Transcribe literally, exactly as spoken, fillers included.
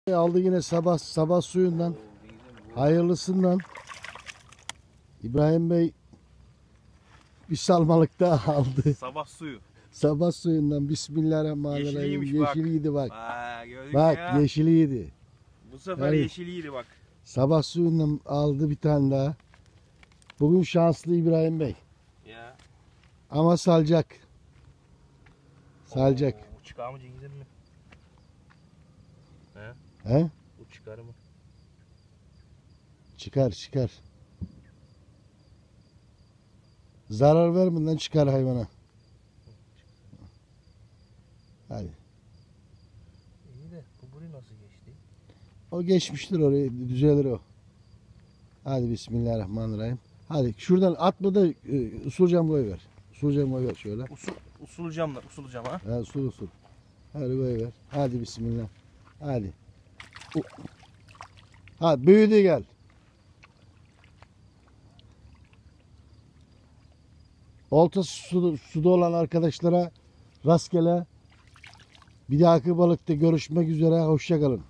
Aldı yine sabah sabah suyundan. Hayırlısından. İbrahim Bey bir salmalık daha aldı. Sabah suyu. Sabah suyundan Bismillahirrahmanirrahim. Yeşiliymiş bak. Yeşiliydi bak. Aa, gördün Bak ya. yeşiliydi. Bu sefer Evet. yeşiliydi bak. Sabah suyundan aldı bir tane daha. Bugün şanslı İbrahim Bey. Ya. Ama salacak. Salacak. Oo, bu çıkar mı Cengiz'im mi? He? He? Bu çıkar mı? Çıkar çıkar. Zarar vermeden çıkar hayvana. Hadi. İyi de bu burayı nasıl geçti? O geçmiştir orayı. Düzelir o. Hadi Bismillahirrahmanirrahim. Hadi şuradan atma da e, usulcan boy ver. Usulcan boy ver şöyle. Usul, usul camlar, usul cam ha. Ha, usul usul. Hadi boy ver. Hadi Bismillah. Hadi. U- Hadi büyüdü gel. Oltası suda, suda olan arkadaşlara rastgele. Bir dahaki balıkta görüşmek üzere. Hoşça kalın.